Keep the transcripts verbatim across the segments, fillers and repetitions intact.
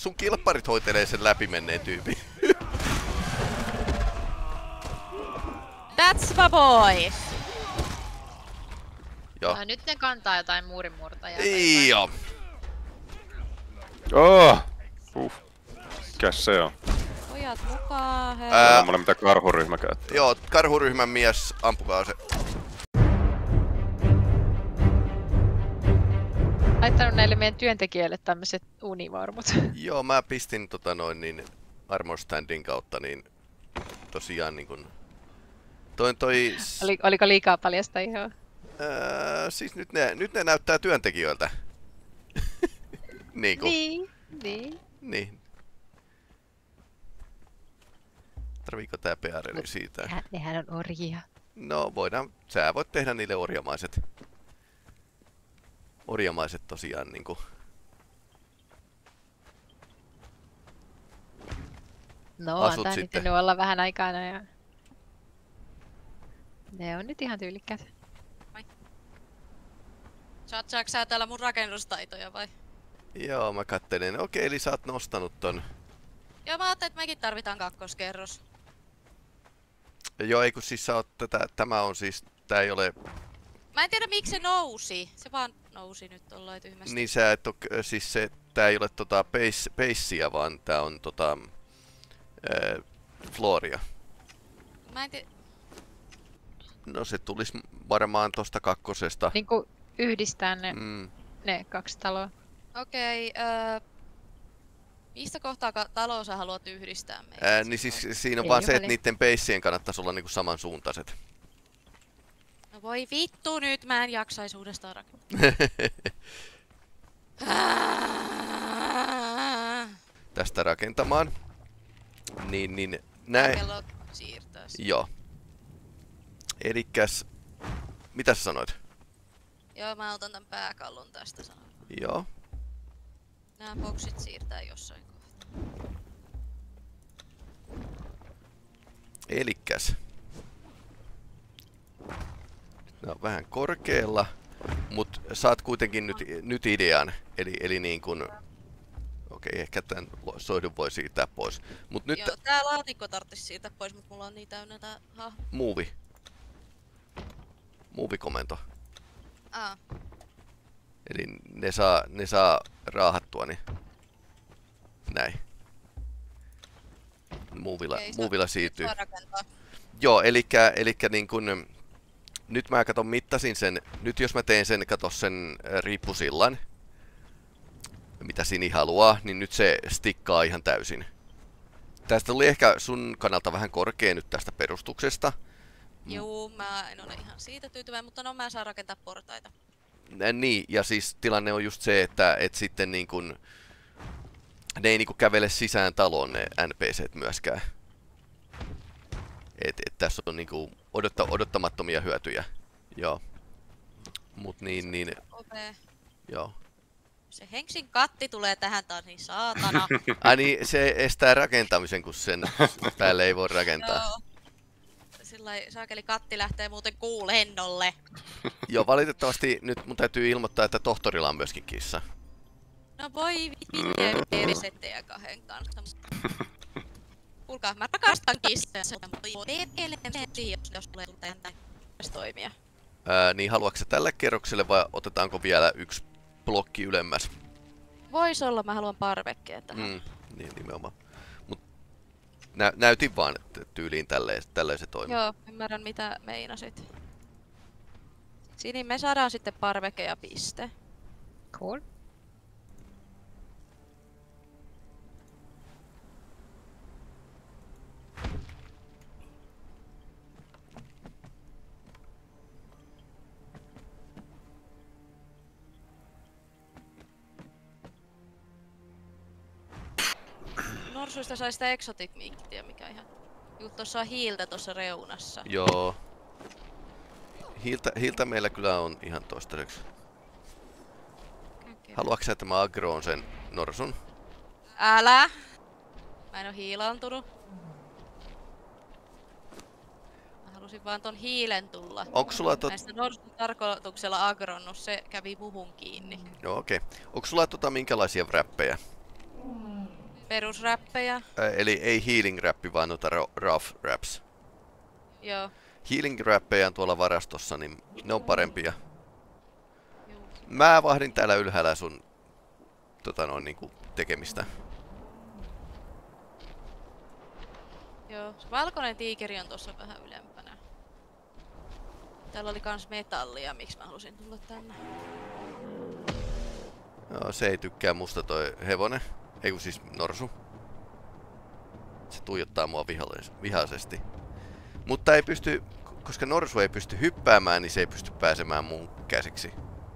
sun kilpparit hoitelee sen läpi menneen tyypin. That's my boys! Joo. No, nyt ne kantaa jotain muurinmurtajaa. Joo. Oh! Uh. Mikäs se on? Pojat mukaan, hei. Ää, Semmonen mitä karhuryhmä käyttää. Joo, karhuryhmän mies, ampukaa se. Laittanut näille meidän työntekijöille tämmöset univormut. Joo, mä pistin tota noin niin armor standin kautta niin tosiaan niin kun toi toi Oli, oliko liikaa paljasta ihoa? Ää, siis nyt ne, nyt ne näyttää työntekijöiltä. Niinku. Niin, niin. Niin. Tarviiko tää P R siitä? Nehän, nehän on orjia. No voidaan, sä voit tehdä niille orjamaiset. Orjamaiset tosiaan niinku. No, Asut antaa sitten. niiden nyt olla vähän aikana ja... Ne on nyt ihan tyylikkäät. Satsaaks sä täällä mun rakennustaitoja vai? Joo, mä kattelen. Okei, eli sä oot nostanut ton. Joo, mä ajattelin, että mekin tarvitaan kakkoskerros. Joo, ei kun siis sä oot tätä, tämä on siis, tää ei ole, Mä en tiedä miksi se nousi. Se vaan nousi nyt tollain tyhmästi. niin sä et oo, siis se, tää ei ole tota base, basea, vaan tää on tota, ää, flooria. Mä en tiedä. No se tulis varmaan tosta kakkosesta. Niinku yhdistää ne, Mm. ne kaksi taloa. Okei, öö... Mistä kohtaa ka- taloa sä haluat yhdistää meitä? Ää, niin siis siinä on Ei vaan oo se, että väliä. niitten baseien kannattaisi olla niinku samansuuntaiset. No voi vittu nyt, mä en jaksais uudestaan rakentaa. Tästä rakentamaan. Niin, niin näin. Kello siirtää sitä. Joo. Elikkäs, mitä sä sanoit? Joo, mä otan tän pääkallon tästä sanon. Joo. Nää boksit siirtää jossain kohtaa. Elikkäs. Ne on vähän korkealla, mut saat kuitenkin nyt, nyt idean. Eli, eli niin kun... Okei, ehkä tän soidun voi siirtää pois. Mut nyt... Joo, tää laatikko tarttis siirtää pois, mut mulla on niin täynnä tää hahmo. Move. Move-komento. Aa, Eli ne saa, ne saa raahattua, niin näin. Movilla, okei, movilla saa- siirtyy. saa rakentaa. Joo, elikkä, elikkä niin kun, nyt mä katon mittasin sen, nyt jos mä teen sen, kato sen äh, riippusillan, mitä Sini haluaa, niin nyt se stikkaa ihan täysin. Tästä tuli ehkä sun kannalta vähän korkea nyt tästä perustuksesta. Juu, mä en ole ihan siitä tyytyväinen, mutta no mä saan rakentaa portaita. Ä, Niin, ja siis tilanne on just se, että et sitten niin kun, ne ei niin kun kävele sisään taloon ne N P C:t myöskään. Et, et tässä on niin kun odotta, odottamattomia hyötyjä. Joo. Mut niin, niin, Opee. joo. Se Henksin katti tulee tähän taas, niin saatana. Ai niin, se estää rakentamisen, kun sen päälle ei voi rakentaa. Joo. Sillai saakeli katti lähtee muuten kuulennolle. Joo, valitettavasti nyt mun täytyy ilmoittaa, että tohtorilla on myöskin kissa. No voi vittu, eri settejä kahden kanssa. Kuulkaa, mä rakastan kissaa. Se on elementti, jos jos tulee tähän toimia. Ää, niin haluatko sä tälle kerrokselle vai otetaanko vielä yksi blokki ylemmäs? Vois olla, mä haluan parvekkeen tähän. Mm, niin nimenomaan. Mut nä näytin vaan, että tyyliin tälleen, tälleen se toimii. Joo, ymmärrän mitä meinasit. Siinä me saadaan sitten parveke ja piste. Cool. Norsuista sai sitä exotic meatia, mikä ihan... Juu, tossa on hiiltä tossa reunassa. Joo. Hiiltä, hiiltä meillä kyllä on ihan toistaiseksi. Okay. Haluatko sä, että mä agroon sen norsun? Älä! Mä en oo hiilaantunut. Mä halusin vaan ton hiilen tulla. Onko sulla tot... Näistä norsun tarkoituksella agronnut, se kävi muhun kiinni. Joo, okei. Okay. Onko sulla tota minkälaisia wrappeja? perusräppejä. Ää, eli ei healing rappi, vaan noita rough raps. Joo. Healing rappeja on tuolla varastossa, niin ne on parempia. Juu. Mä vahdin täällä ylhäällä sun tota noin niinku tekemistä. Joo. Se valkoinen tiikeri on tossa vähän ylempänä. Täällä oli kans metallia, miksi mä halusin tulla tänne. Joo, se ei tykkää musta toi hevonen. Ei kun siis norsu. Se tuijottaa mua vihaisesti. Mutta ei pysty, koska norsu ei pysty hyppäämään, niin se ei pysty pääsemään mun käsiksi.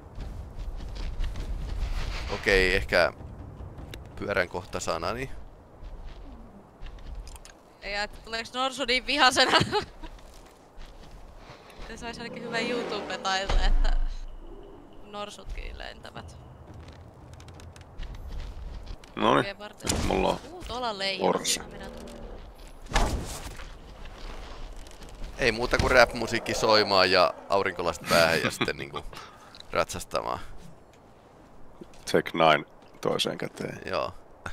Okei, ehkä pyörän kohta sanani. Ei ajattelin, tuleeks norsu niin vihasena? Se sais ainakin hyvä YouTube-taille, että norsutkin lentävät. Noniin, Oikein varten. mulla on Uu, tuolla on leijona. Orsi. Minä tulen. Ei muuta kuin rap-musiikki soimaan ja aurinkolasta päähän ja sitten niinku ratsastamaan. Take Nine toiseen käteen. Joo.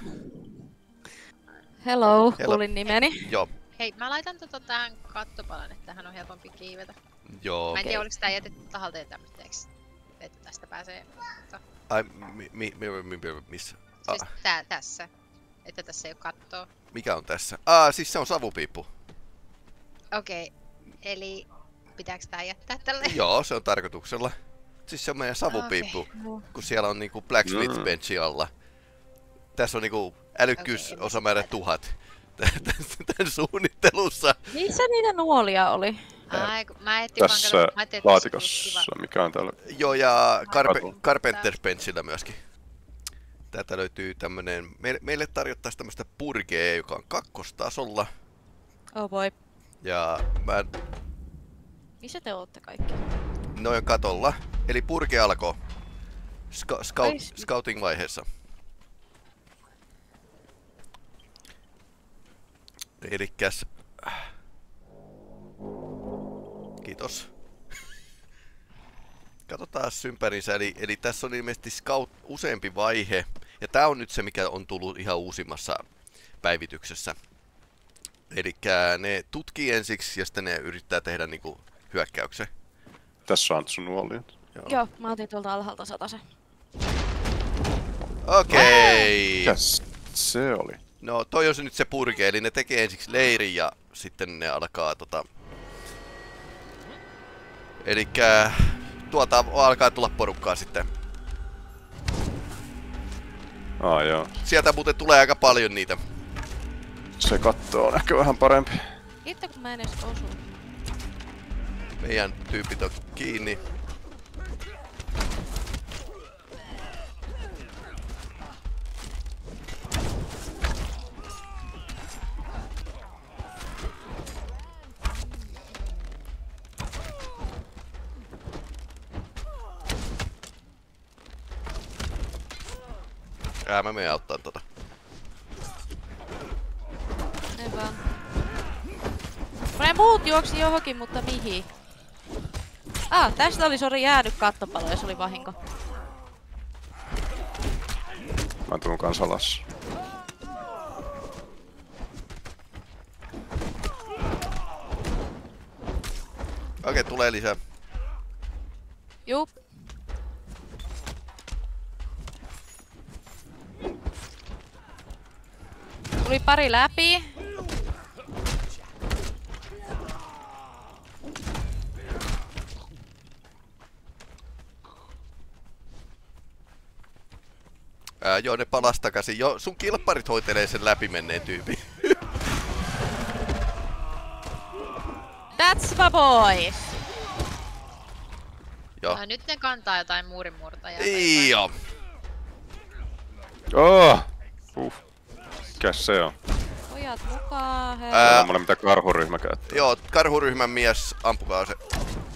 Hello, Hello. kuulin nimeni. Joo. Hei, mä laitan tota tähän kattopalan, että tähän on helpompi kiivetä. Joo. Mä en tiedä, oliko tää jätetty tahalteen tämmöiseksi, että tästä pääsee. Mutta, Ai, mi, mi, mi, mi, mi, missä? siis Ah, tää tässä. Että tässä ei oo kattoa. mikä on tässä? Ah, siis se on savupiippu. Okei, eli pitääks tää jättää tälle? Joo, se on tarkoituksella. Siis se on meidän savupiippu, Okei. kun siellä on niinku blacksmith Mm. benchi alla. Tässä on niinku älykkyysosamäärä tuhat. Tän suunnittelussa. Missä niitä nuolia oli? Ai, kun mä etsin vaan Tässä kato, mä ajattelin, että tässä olisi laatikossa, kiva. mikä on täällä? Joo, ja Carpe, Katon. Carpenter benchillä myöskin. Täältä löytyy tämmönen, meille, meille tarjottaisiin tämmöstä purgea, joka on kakkostasolla. Oh boy. Ja mä, Missä te ootte kaikki? noin on katolla. Eli purge alkoi ska, scout, Ai- scouting vaiheessa. Elikkäs... Kiitos. Katsotaan ympärinsä, eli, eli tässä on ilmeisesti scout useampi vaihe. Ja tää on nyt se, mikä on tullut ihan uusimmassa päivityksessä. Elikkä ne tutkii ensiksi ja sitten ne yrittää tehdä niinku hyökkäyksen. Tässä on sun nuolia. Joo. Joo, mä otin tuolta alhaalta satasen. Okei. Mikäs se oli? No toi on se nyt se purge, eli ne tekee ensiksi leirin ja sitten ne alkaa tota... Elikkä tuolta alkaa tulla porukkaa sitten. Aa joo. Sieltä muuten tulee aika paljon niitä. Se katto on ehkä vähän parempi. Itse kun mä en edes osu. Meidän tyypit on kiinni. Ää, mä menen auttaa tota. Ne vaan. Ne muut juoksi johonkin, mutta mihin? Ah, tästä oli sori jäänyt kattopalo ja se oli vahinko. Mä tuun kans alas. Okei, tulee lisää. Juu. Tuli pari läpi. Ää, joo, ne palas takaisin. Jo, sun kilpparit hoitelee sen läpi menneen tyypin. That's my boys! Joo. No, nyt ne kantaa jotain muurinmurtajaa. tai Ei jotain. joo. Oh! Uh. Mikäs se on? Pojat mukaan, hei. Ää, Semmonen mitä karhuryhmä käyttää. Joo, karhuryhmän mies, ampukaa se.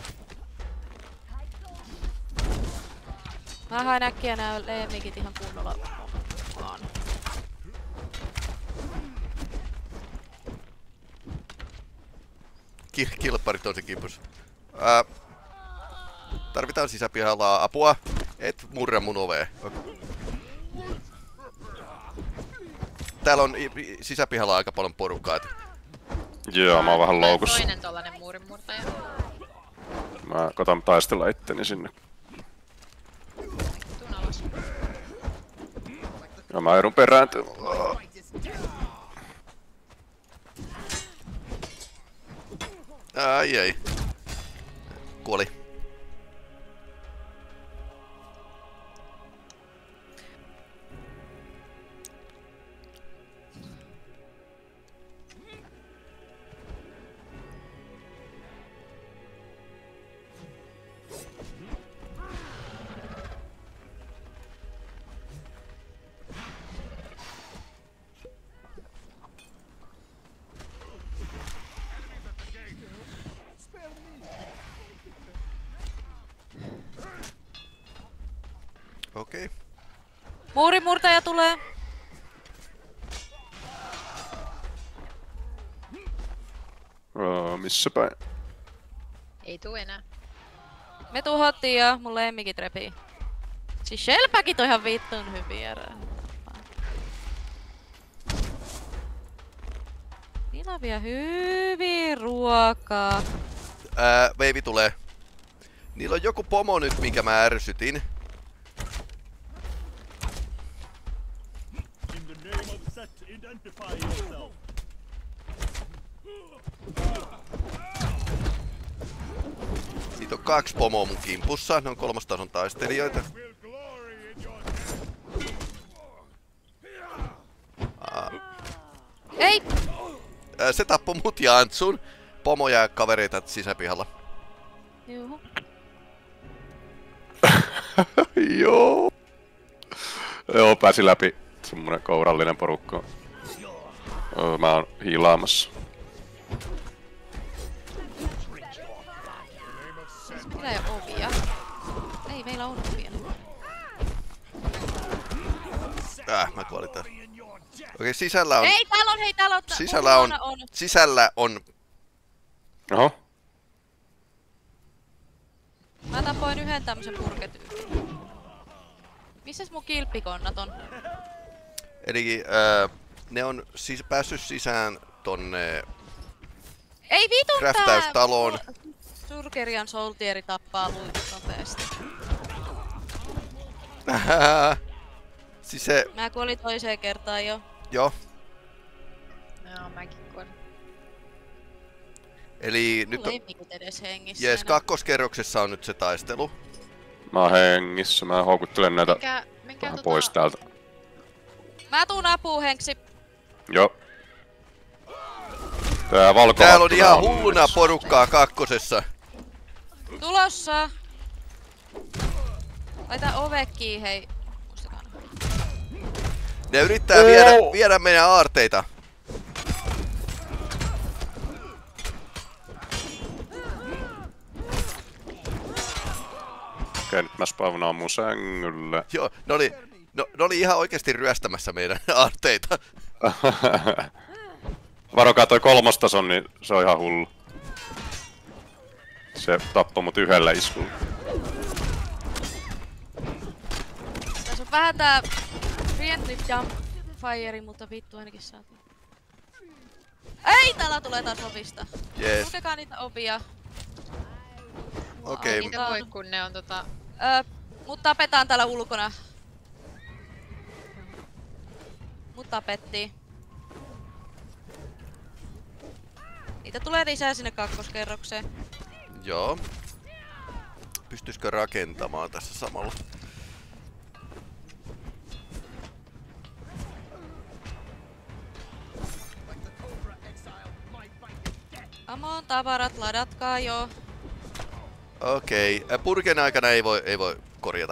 Mä haen äkkiä nää lemmikit ihan kunnolla mukaan. Ki- kilpparit on se kimpus. Ää, tarvitaan sisäpihalla apua. Et murra mun ovea. täällä on sisäpihalla aika paljon porukkaa. Et... Joo, mä oon vähän loukussa. Toinen tollanen muurinmurtaja. Mä kotan taistella itteni sinne. Tuun alas. Ja mä edun perääntyä. Ai ei. Kuoli. Okei. Okay. Muurinmurtaja tulee. Öö, missä päin? Ei tuu enää. Me tuhottiin ja mun lemmikit repii. Siis shellpackit on ihan vittun hyviä. Niillä hyvin ruokaa. Ää, veivi tulee. Niillä on joku pomo nyt, minkä mä ärsytin. Siitä on kaksi pomoa mun kimpussa, ne on kolmostason taistelijoita. Ei! Ää, se tappoi mut ja Antsun. Pomo ja kavereita sisäpihalla. Juhu. Joo. Joo, pääsi läpi. Semmonen kourallinen porukka. Öö, mä oon hiilaamassa. Meillä ei oo ovia. Ei, meillä on ovia. Äh, mä kuolin tää. Okei, sisällä on... Ei, täällä on, hei, täällä on... Sisällä on... on. Sisällä on... Oho. Mä tapoin yhden tämmösen purketyypin. Missäs mun kilppikonnat on? Eli äh, ne on siis päässyt sisään tonne... Ei vitun tää! Craftaustaloon. Surgerian soltieri tappaa luikut nopeesti. Siis se... Mä kuolin toiseen kertaan jo. Joo. Joo, mäkin kuolin. Eli nyt Mulla on... ei mikit edes hengissä Jees, enää. kakkoskerroksessa on nyt se taistelu. Mä oon hengissä. Mä houkuttelen näitä Mikä, mikä vähän tota... pois täältä. Mä tuun apuun, Henksi. Joo. Tää valko. Täällä on ihan hulluna porukkaa kakkosessa. Tulossa! Laita ove kiinni, hei. Muistakaa. Ne yrittää viedä, viedä meidän aarteita. Okei, nyt mä spawnaan mun sängylle. Joo, ne oli, no, ne oli ihan oikeesti ryöstämässä meidän aarteita. Varokaa toi kolmostason, niin se on ihan hullu. Se tappoi mut yhdellä iskulla. Tässä on vähän tää friendly jump fire, mutta vittu ainakin saatiin. Ei, täällä tulee taas ovista. Jees, Lukekaa niitä ovia. okei. Ei niitä voi, kun ne on tota... Öö, mut tapetaan täällä ulkona. Mut tapettiin. Niitä tulee lisää sinne kakkoskerrokseen. Joo. Pystyisikö rakentamaan tässä samalla? Amon tavarat, ladatkaa jo. Okei, okay. Purken aikana ei voi, ei voi korjata.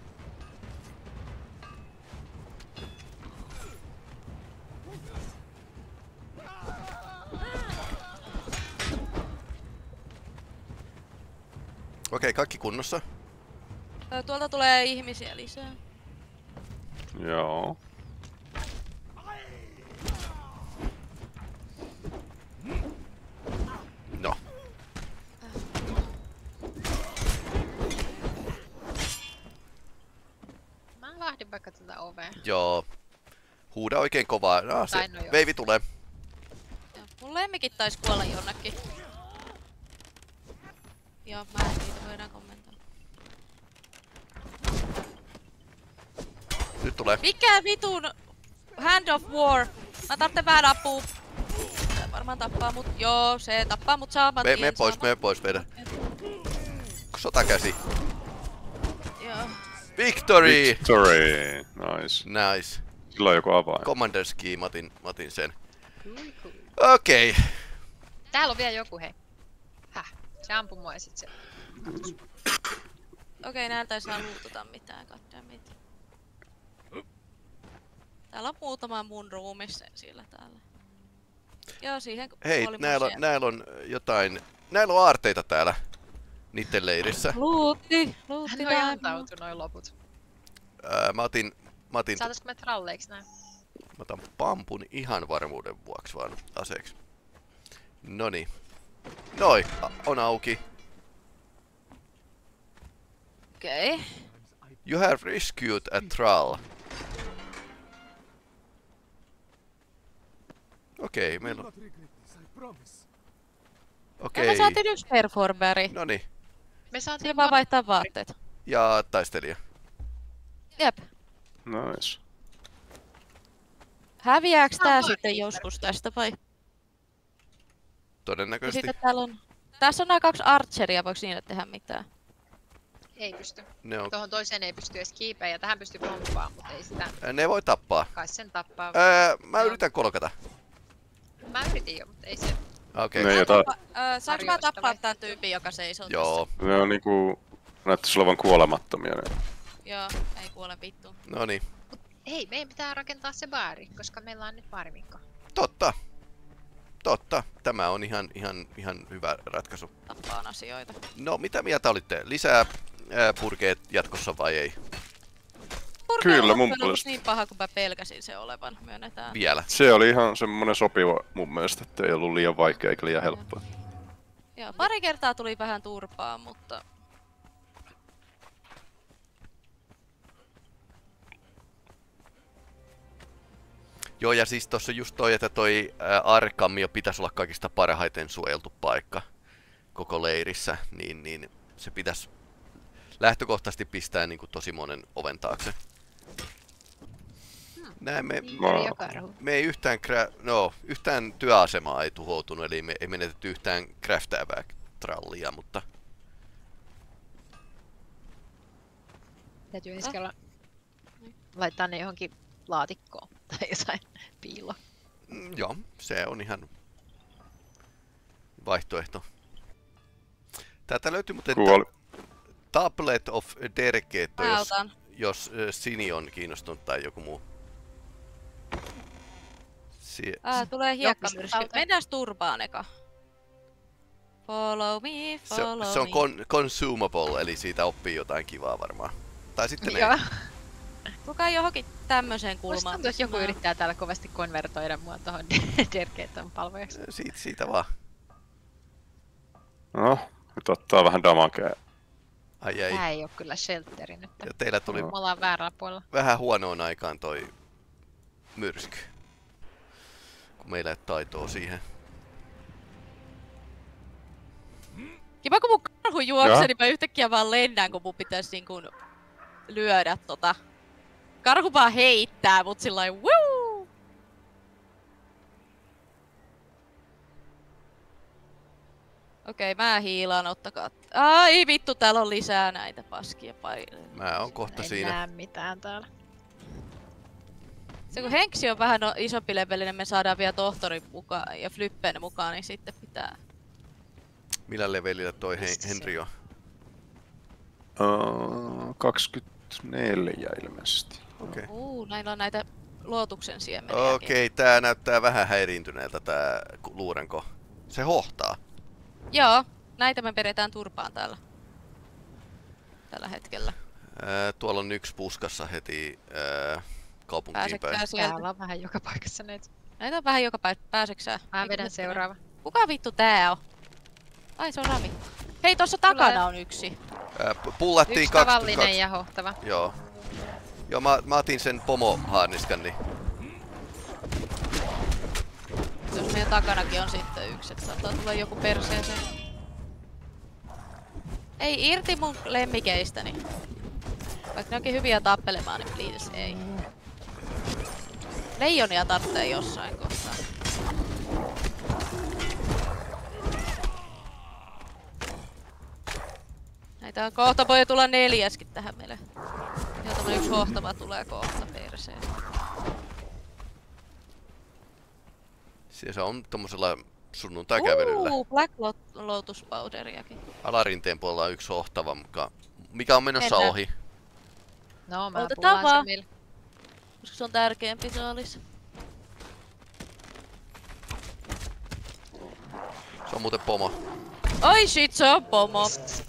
Okei, okay, kaikki kunnossa. Öö, tuolta tulee ihmisiä lisää. Joo. No. Mä lähdin vaikka tätä ovea. Joo. Huuda oikein kovaa. No, se Tai no joo. veivi tulee. Joo, mun lemmikin taisi kuolla jonnekin. Joo, mä en niitä voidaan kommentoida. Nyt tulee. Mikä vitun Hand of War? Mä tarvitsen vähän apua. Se varmaan tappaa mut. Joo, se tappaa mut saamat Me, tien, me pois, saamat- me pois vedä. Sotakäsi. Joo. Victory! Victory! Nice. Nice. Sillä on joku avain. Commander's key, mä otin, mä otin sen. Cool, cool. Okei. Okay. Täällä on vielä joku, hei. Häh? Se ampui mua ja sit se... Okei, näiltä ei saa luutata mitään, goddammit. Täällä on muutama mun ruumis sillä täällä. Joo, siihen Hei, kuoli mun näillä on, sieltä. näillä on jotain... Näillä on aarteita täällä. Niitten leirissä. Luutti, luutti Hän on antautu noin loput. Ää, mä otin... Mä otin... Saataisko me tralleiksi nää? Mä otan pampun ihan varmuuden vuoksi vaan aseeksi. Noni. Noi, a- on auki. Okei. You have rescued a troll. Okei, meillä on... Ja Okei. me saatiin yksi performeri. Noni. Me saatiin Siinä vaan vaihtaa vaatteet. Ja taistelija. Jep. Nice. Häviääks Tää tää on sitten vain joskus tästä vai? Ja Todennäköisesti. sitten täällä on... Tässä on nää kaksi archeria, voiko niille tehdä mitään? Ei pysty. Ne, on... Tuohon toiseen ei pysty edes kiipeä ja tähän pystyy pomppaamaan, mutta ei sitä ne voi tappaa. kai sen tappaa. Ää, mä Joo. yritän kolkata. Mä yritin jo, mutta ei se... Okei. Ne Okay. jota... Öö, saanko mä Harjoista tappaa vai? tän tyypin, joka seisoo Joo. Ne on niinku... Näyttäis olevan kuolemattomia ne. tässä? Joo, ei kuole vittu. Noni. Ei, meidän pitää rakentaa se baari, koska meillä on nyt baarimikko. Totta. Totta. Tämä on ihan, ihan, ihan hyvä ratkaisu. Tappaan asioita. No, mitä mieltä olitte? Lisää ää, purkeet jatkossa vai ei? Purkeen Kyllä, mun loppujen lopuksi mielestä. niin paha kuin mä pelkäsin se olevan, myönnetään. Vielä. Se oli ihan semmonen sopiva mun mielestä, että ei ollut liian vaikea eikä liian helppoa. Joo, pari kertaa tuli vähän turpaa, mutta... Joo, ja siis tossa just toi, että toi ää, Arkamio pitäisi olla kaikista parhaiten suojeltu paikka koko leirissä, niin, niin se pitäisi lähtökohtaisesti pistää niinku tosi monen oven taakse. Näin me, Meri ja karhu. me ei yhtään, krä, no, yhtään työasemaa ei tuhoutunut, eli me ei menetetty yhtään craftaavää trallia, mutta Täytyy ensi kerralla laittaa ne johonkin laatikkoon tai jotain piiloon. mm, joo, se on ihan vaihtoehto. Täältä löytyy muuten Kuoli. Tablet of Derkeetto, Mä jos, otan. jos äh, Sini on kiinnostunut tai joku muu. Sie- Ää, tulee hiekkamyrsky. talteen. Mennään turpaan eka. Follow me, se, follow se on me. con- consumable, eli siitä oppii jotain kivaa varmaan. Tai sitten ei. Joo. Kuka johonkin tämmöiseen Musta kulmaan. tuntuu, että joku missä mä- yrittää täällä kovasti konvertoida mua tohon Derkeetton palvojaksi. Siitä, siitä vaan. No, nyt ottaa vähän damakea. Ai ei. Tää ei oo kyllä shelteri nyt. Ja teillä tuli Me ollaan väärällä puolella. vähän huonoon aikaan toi myrsky. Kun meillä ei ole taitoa siihen. Kiva kun mun karhu juoksee, Joo. niin mä yhtäkkiä vaan lennän, kun mun pitäis niin kun lyödä tota. Karhu vaan heittää mut sillain wuu! Okei, mä hiilaan, ottakaa. Ai vittu, täällä on lisää näitä paskia paineita. Mä oon kohta En siinä. näe mitään täällä. Se kun Henksi on vähän no, isompi levelinen, me saadaan vielä tohtorin mukaan ja Flyppen mukaan, niin sitten pitää... Millä levelillä toi Hen- Henri on? Uh, kaksikymmentäneljä ilmeisesti. Okei. Okay. Uu, näillä on näitä luotuksen siemeniä. Okei, okay, tää näyttää vähän häiriintyneeltä tää ku- luurenko. Se hohtaa. Joo, näitä me vedetään turpaan täällä. Tällä hetkellä. Ää, tuolla on yksi puskassa heti ää, kaupunkiin Pääseksää päin. sieltä? Täällä on vähän joka paikassa näitä. Näitä on vähän joka päivä. Pääseksää? Mä Eiku vedän hetkinen. seuraava. Kuka vittu tää on? Ai se on Rami. Hei, tossa takana on yksi. Ää, p- pullattiin Yksi kaksi, tavallinen kaksi. ja hohtava. Joo. Joo, mä, mä otin sen pomohaarniskan, niin Meidän takanakin on sitten yksi, että saattaa tulla joku perseeseen. Ei irti mun lemmikeistäni. Vaikka ne onkin hyviä tappelemaan, niin please ei. Leijonia tarvitsee jossain kohtaa. Näitä on kohta, voi tulla neljäskin tähän meille. Ja tämmönen yksi hohtava tulee kohta perseen. Se on tommosella sunnuntai-kävelyllä. Uuu, Black Lotus Powderiakin. Alarinteen puolella on yksi hohtava, mikä, mikä on menossa Mennään. ohi. No, mä Otetaan pulaan vaan. se millä. Koska se on tärkeämpi saalis. Se on muuten pomo. Oi shit, se on pomo.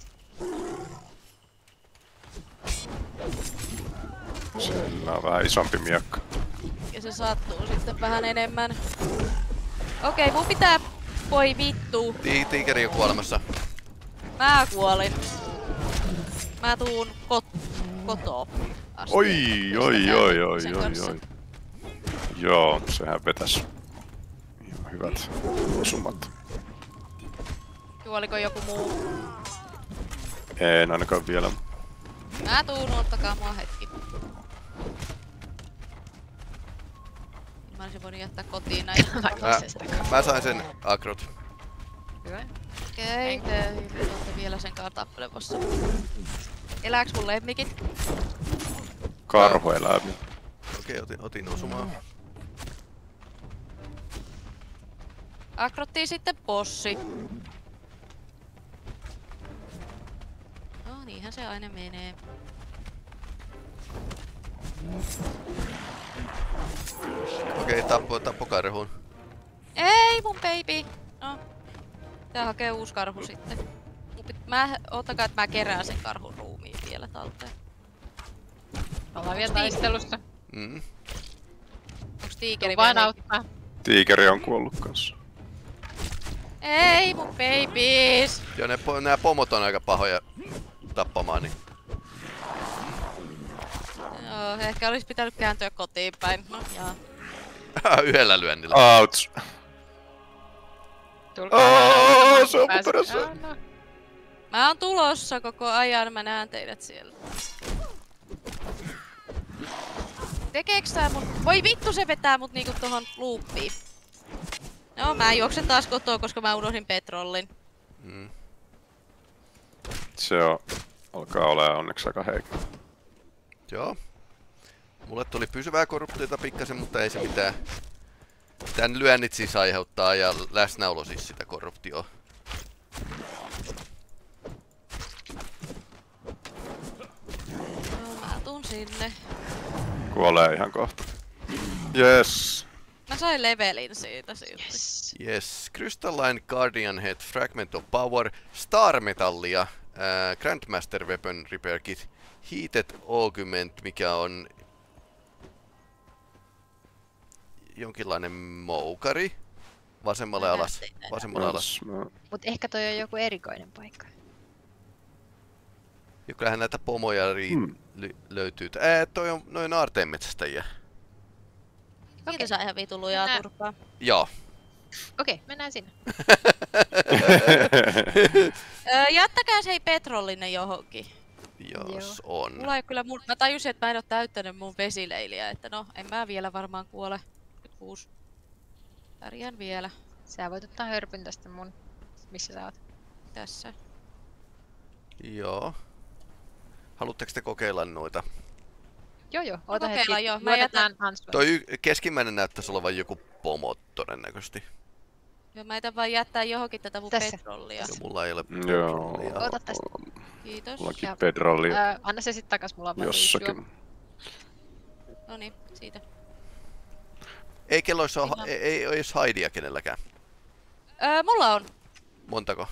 Mä on vähän isompi miekka. Ja se sattuu sitten vähän enemmän. Okei, mun pitää... Voi vittu. Ti tiikeri on kuolemassa. Mä kuolin. Mä tuun kot kotoa asti. Oi, oi, oi, oi, sen oi, kanssa. oi. Joo, sehän vetäs. Ihan hyvät osumat. Kuoliko joku muu? En ainakaan vielä. Mä tuun, ottakaa mua hetki. Mä olisin voinut jättää kotiin näin. Mä, mä sain sen agrot. Hyvä. Okei, te olette vielä sen kanssa tappelemassa. Elääks mun lemmikit? Karhueläimiä. Okei, otin, otin osumaan. Agrottiin sitten bossi. No niinhän se aina menee. Okei, tappo, tappo karhuun. Ei mun baby! No. Tää hakee uusi karhu sitten. Mun pit- Mä, ottakaa, että mä kerään sen karhun ruumiin vielä talteen. Ollaan vielä taistelussa. Mm. Onks tiikeri Tuu vain vielä? auttaa. Tiikeri on kuollut kanssa. Ei mun babies! Joo, ne, po- nää pomot on aika pahoja tappamaan, niin... Joo, ehkä olisi pitänyt kääntyä kotiin päin. No jaa. Yhdellä lyönnillä. Ouch! Tulkaa. Aa, se on mun Pääset- perässä. Ah, no. Mä oon tulossa koko ajan, mä näen teidät siellä. Tekeeks tää mun... Voi vittu, se vetää mut niinku tohon loopiin. No mä juoksen taas kotoa, koska mä unohdin petrollin. Mm. Se on... Alkaa olemaan onneksi aika heikko. Joo. Mulle tuli pysyvää korruptiota pikkasen, mutta ei se mitään. Tän lyönnit siis aiheuttaa ja läsnäolo siis sitä korruptioa. No mä tuun sinne. Kuolee ihan kohta. Yes. Mä sain levelin siitä silti. Yes. Yes. Crystalline Guardian Head, Fragment of Power, Star Metallia, ää, Grandmaster Weapon Repair Kit, Heated Augment, mikä on jonkinlainen moukari. Vasemmalle Mä alas. näen teitä. Vasemmalle alas. Yes, mä- Mut ehkä toi on joku erikoinen paikka. Ja kyllähän näitä pomoja ri- Hmm. ly- löytyy. Ää, toi on noin aarteenmetsästäjiä. Niitä saa ihan vitu lujaa Mennään. turpaa. Joo. Okei, mennään sinne. Öö, jättäkää se ei petrollinen johonkin. Jos on. Mulla ei kyllä mun... Mä tajusin, että mä en oo täyttänyt mun vesileiliä, että no, en mä vielä varmaan kuole. Nyt kuusi. Pärjään vielä. Sä voit ottaa hörpyn tästä mun... Missä sä oot? Tässä. Joo. Haluatteko te kokeilla noita? Joo joo, oota kokeillaan hetki. joo, mä Luotetaan Hansua. Toi y- keskimmäinen näyttäisi olevan joku pomo todennäköisesti. Joo, mä etän vaan jättää johonkin tätä mun Tässä. petrollia. Joo, mulla ei ole Joo. petrollia. Ota tästä. Kiitos. Mullakin Ja- petrolli Öö, anna se sit takas, mulla on vaan viisi jossakin. juomaa. Noniin, siitä. Ei kelloissa ole, Ihan- ei, ei, ei jos haidia kenelläkään. Öö, mulla on. Montako?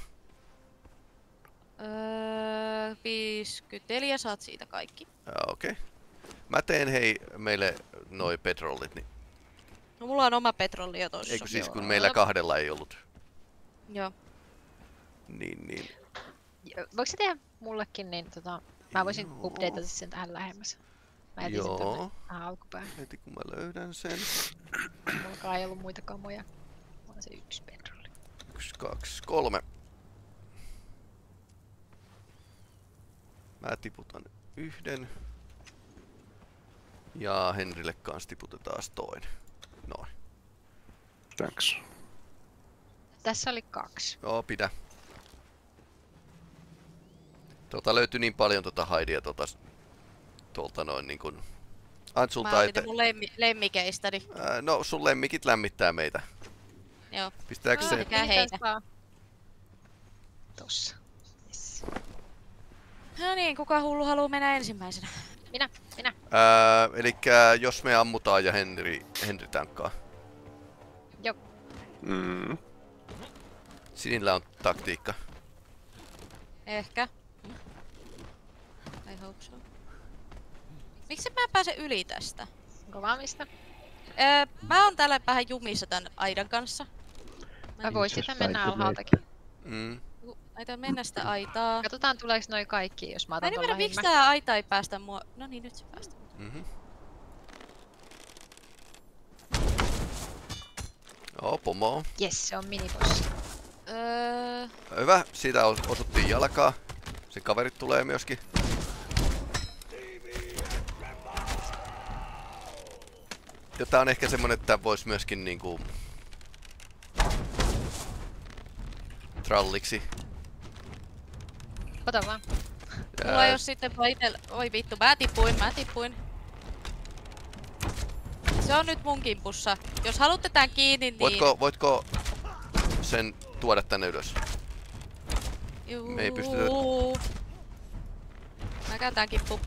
Öö, viisikymmentäneljä, saat siitä kaikki. Jaa, okei. Okay. Mä teen hei meille noi petrollit, niin. No mulla on oma petrolli jo tossa. Eikö siis kun Joo. meillä kahdella ei ollut. Joo. Niin, niin. Joo, voiko se tehdä mullekin, niin tota... Mä voisin Joo. updateata sen tähän lähemmäs. Mä etin sen Joo. tonne tähän alkupäähän. Heti kun mä löydän sen. Mulla ei ollut muita kamoja. on se yksi bedrolli. Yksi, kaksi, kolme. Mä tiputan yhden. Ja Henrille kanssa tiputetaan toinen. Noin. Thanks. Tässä oli kaksi. Joo, pidä. Tuolta löytyi niin paljon tota haidia tuolta, tuolta noin niin kuin Antsulta, Mä että... otin mun lemmi, lemmikeistäni. Ää, no, sun lemmikit lämmittää meitä. Joo. Pistääkö se... Mikä heitä? Tossa. Yes. No niin, kuka hullu haluu mennä ensimmäisenä? Minä, minä. Ää, elikkä jos me ammutaan ja Henri, Henri tankkaa. Joo. Mm. Sinillä on taktiikka. Ehkä. I hope so. Miksi mä en pääse yli tästä? Onko valmista? Öö, mä oon täällä vähän jumissa tän aidan kanssa. Mä voisin Itse mennä asiassa alhaaltakin. Mm. Aitan mennä sitä aitaa. Katsotaan tuleeko noi kaikki, jos mä Mä otan en ton ymmärrä miksi lähimmä. tää aita ei päästä mua. No niin, nyt se päästä. Mm-hmm. Joo, pomo. Yes, se on minibossi. Öö, Hyvä, siitä os- osuttiin jalkaa. Sen kaverit tulee myöskin. Ja tää on ehkä semmonen, että vois myöskin niinku... tralliksi. Ota vaan. mulla ei oo sitten itellä... Oi vittu, mä tippuin, mä tippuin. Se on nyt mun kimpussa. Jos haluatte tän kiinni, niin... Voitko, voitko sen tuoda tänne ylös? Juu. Me ei pystytä... Mä käyn tän kippu.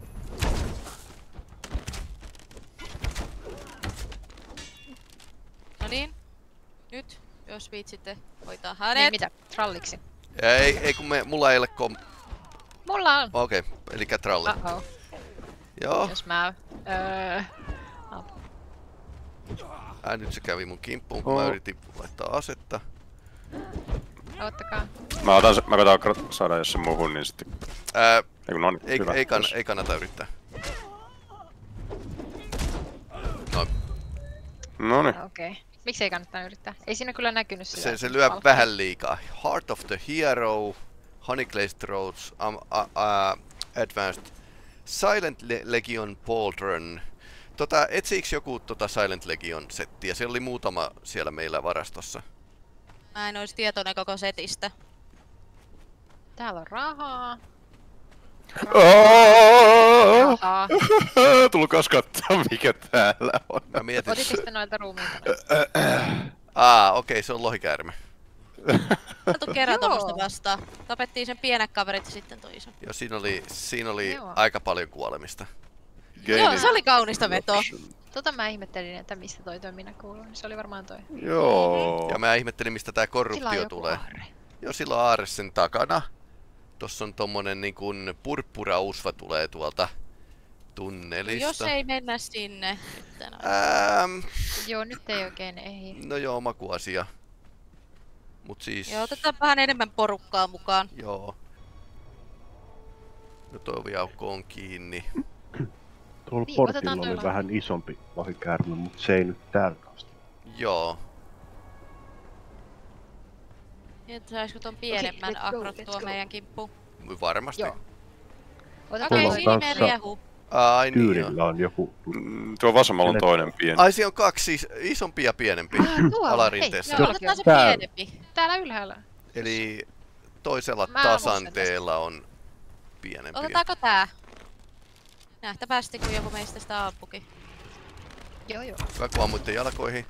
No niin. Nyt, jos viitsitte hoitaa hänet. Niin mitä? Tralliksi. Ei, ei kun me, mulla ei ole kom... Mulla on. Okei, okay, elikkä tralli. Uh-oh. Joo. Jos mä... Öö... Ää, nyt se kävi mun kimppuun, kun Oh. mä yritin laittaa asetta. Ottakaa. Mä otan se, mä koitan krat- saada jos se muuhun, niin sitten... Ää, Ei, kun no niin, ei, hyvä. ei, kann, Yes. ei kannata yrittää. No, Noniin. Okei. Okay. Miksi ei kannattaa yrittää? Ei siinä kyllä näkynyt sitä. se, se lyö palkkaa. vähän liikaa. Heart of the Hero, Honeyglazed Roads, um, uh, uh, Advanced, Silent Le Legion Pauldron. Tota, etsiiks joku tota Silent Legion settiä? Siellä oli muutama siellä meillä varastossa. Mä en ois tietoinen koko setistä. Täällä on rahaa. Oh! Rahaa. Tulkaas katsoa mikä täällä on. Mä mietin... Otit sitten noilta ruumiilta. Aa, okei, okay, se on lohikäärme. Otu kerran Joo. tommosta vastaan. Tapettiin sen pienet kaverit ja sitten toi iso. Joo, siinä oli, siinä oli Joo. aika paljon kuolemista. Joo, se oli kaunista vetoa. Tota mä ihmettelin, että mistä toi toiminnan kuuluu. Se oli varmaan toi. Joo. Ja mä ihmettelin, mistä tää Sillä on korruptio joku tulee. aarre. Joo, sillä on aarre sen takana. Tossa on tommonen niin kuin purppurausva tulee tuolta tunnelista. Jos ei mennä sinne. Nyt en oo. Ähm, Joo, nyt ei oikein ehdi. no joo, makuasia. Mut siis... Joo, otetaan vähän enemmän porukkaa mukaan. Joo. No toi oviaukko on kiinni. Tuolla Niin, portilla otetaan oli toi vähän isompi lohikäärme, mutta se ei nyt täältä asti. Joo. Että saisiko ton pienemmän let's go, agrottua let's go. meidän kimppuun. Varmasti. Joo. Okei, Otetaan Tuolla toi. on sinimeen kanssa- riehu. Ai niin joo. Tyyrillä on joku... Mm, tuo vasemmalla on toinen pieni. Ai siinä on kaksi is- isompi ja pienempi Ah, tuolla. alarinteessä. Hei, Joo, otetaan se Tää- pienempi. Täällä ylhäällä. Eli toisella Mä avustan tasanteella on pienempi. Otetaanko tää? Nähtävästi kun joku meistä sitä ampukin. Joo, joo. Hyvä, kun ammuitte jalkoihin.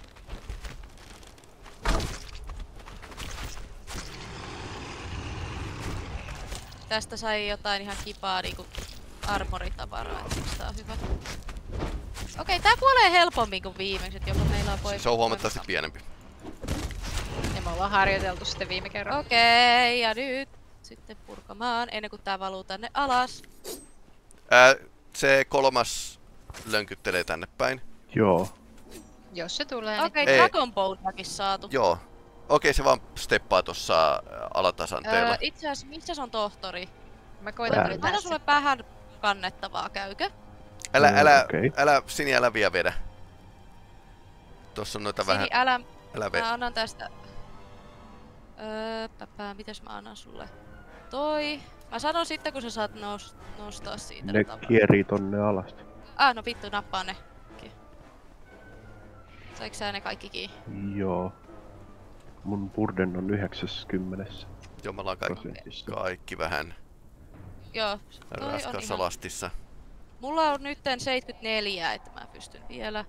Tästä sai jotain ihan kipaa niinku armoritavaraa, että tää on hyvä. Okei, tää kuolee helpommin kuin viimeksi, et joko meillä on voi... Se on huomattavasti pienempi. Ja me ollaan harjoiteltu sitten viime kerralla. Okei, ja nyt sitten purkamaan ennen kuin tää valuu tänne alas. Ää, se kolmas lönkyttelee tänne päin. Joo. Jos se tulee, Okei, Ei. Dragon Boneakin saatu. Joo. Okei, se vaan steppaa tossa ää, alatasanteella. Öö, itse asiassa, missä se on tohtori? niin mä koitan Täällä. yrittää Anna se. sulle vähän kannettavaa, käykö? Älä, Mm, älä, okei. älä, Sini, älä vielä vedä. Tossa on noita vähän... Sini, älä... Älä ve... Mä annan tästä... Öö, päpää, mitäs mä annan sulle? Toi. Mä sanon sitten, kun sä saat nous, nostaa siitä. Ne kierii tonne alasti. Ah, no vittu, nappaa ne. Okay. Saiko sä ne kaikki kiinni? Joo. Mun burden on yhdeksänkymmentä Joo, me ollaan kaikki, prosentissa. kaikki vähän Joo, toi on raskaassa ihan... lastissa. Mulla on nytten seitsemänkymmentäneljä, että mä pystyn vielä.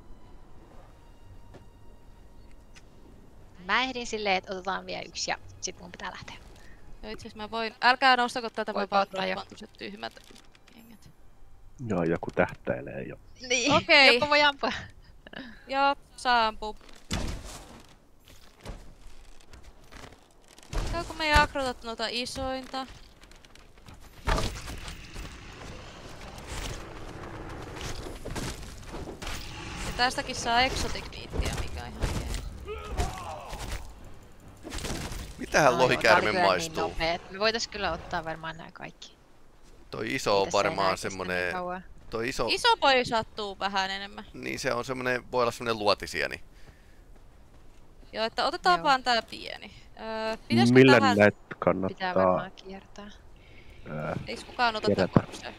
Mä ehdin silleen, että otetaan vielä yksi ja sit mun pitää lähteä. Ja itse asiassa mä voin... Älkää nostako tätä, Voi voi vaan ottaa jo. droppaan tämmöset tyhmät jengät. Joo, joku tähtäilee jo. Niin, Okei. joku voi ampua. Joo, saa ampua. Käykö me jakrotat noita isointa? Ja tästäkin saa exotic meatia, mikä on ihan jees. Mitähän Ai, lohikäärme tää oli kyllä maistuu? Niin nopea. Me voitais kyllä ottaa varmaan nää kaikki. Toi iso on Mitäs se enää varmaan kestä niin semmonen... kauan? Toi iso... Iso poi sattuu vähän enemmän. Niin se on semmonen... Voi olla semmonen luotisieni. Joo, että otetaan Joo. vaan tää pieni. Öö, pitäisikö Millä tähän... näitä Pitää kannattaa varmaan kiertää. ää, Eiks kukaan ota kerätä? tää korpseen?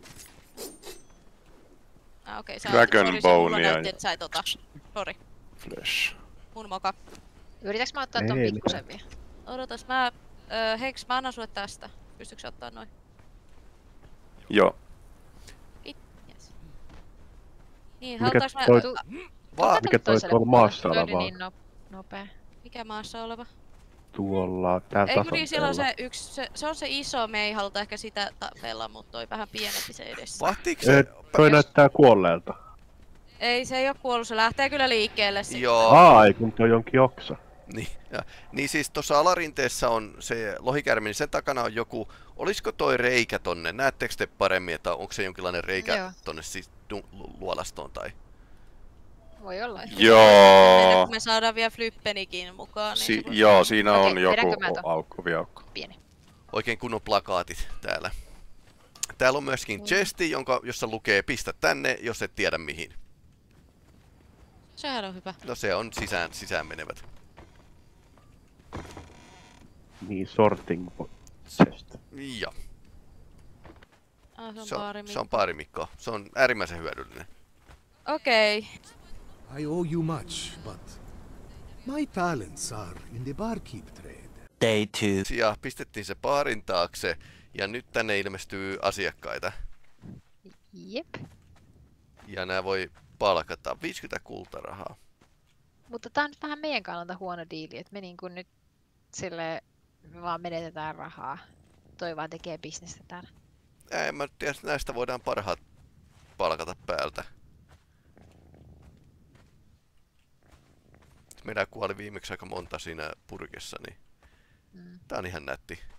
Ah, okei, sä Dragon otit, sorry, se mulla Bonea näytti, ja- että sä et ota. Sori, Flash. mun moka. Yritäks mä ottaa ton Ei pikkusen vielä? Odotas, mä... Öö, Heks, mä annan sulle tästä. Pystytkö sä ottaa noin? Joo. Yes. Niin, Mikä halutaanko mä... toi- Tu- Vaan Mikä toi toiselle tuolla puolelle? maassa Toi oli oleva? niin no, nopea. Mikä maassa oleva? tuolla täällä Ei kun niin, siellä on tasanteella? se yksi... Se, se on se iso, me ei haluta ehkä sitä tapella, mutta toi vähän pienempi se edessä. Vahtiiks se? Eh, toi näyttää kuolleelta. Ei, se ei oo kuollut, se lähtee kyllä liikkeelle sitten. Joo. Aa, ei kun toi onkin oksa. Niin, ja, niin siis tuossa alarinteessä on se lohikäärme, niin sen takana on joku, olisiko toi reikä tonne, näettekö te paremmin, että onko se jonkinlainen reikä Joo. tonne siis du- lu- luolastoon tai? Voi olla. Ennen Joo. kuin me saadaan vielä Flyppenikin mukaan, niin Si- se voi- joo, siinä on Okei, joku vedänkö mä ton? aukko, viaukko. Pieni. Oikein kunnon plakaatit täällä. Täällä on myöskin Mm. chesti, jonka, jossa lukee pistä tänne, jos et tiedä mihin. Sehän on hyvä. No se on sisään, sisään menevät. Niin, sorting chest. Ja, Ah, se on se on, baari se on paarimikko. Se on äärimmäisen hyödyllinen. Okei. I owe you much, but my talents are in the barkeep trade. Day two. Ja pistettiin se baarin taakse, ja nyt tänne ilmestyy asiakkaita. Jep. Ja nämä voi palkata viisikymmentä kultarahaa. Mutta tää on nyt vähän meidän kannalta huono diili, että me niin kuin nyt sille me vaan menetetään rahaa. Toi vaan tekee bisnestä täällä. En mä tiedä, että näistä voidaan parhaat palkata päältä. Meidän kuoli viimeksi aika monta siinä purkissa, niin Mm. tää on ihan nätti.